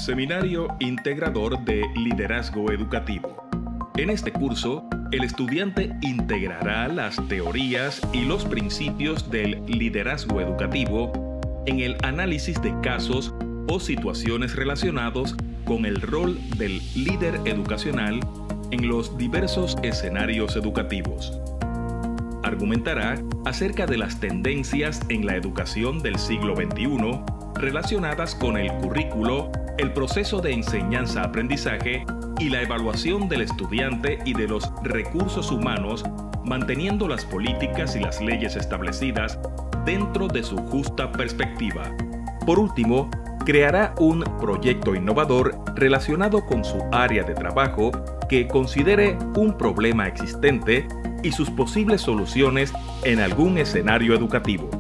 Seminario Integrador de Liderazgo Educativo. En este curso, el estudiante integrará las teorías y los principios del liderazgo educativo en el análisis de casos o situaciones relacionados con el rol del líder educacional en los diversos escenarios educativos. Argumentará acerca de las tendencias en la educación del siglo XXI relacionadas con el currículo, el proceso de enseñanza-aprendizaje y la evaluación del estudiante y de los recursos humanos, manteniendo las políticas y las leyes establecidas dentro de su justa perspectiva. Por último, creará un proyecto innovador relacionado con su área de trabajo que considere un problema existente y sus posibles soluciones en algún escenario educativo.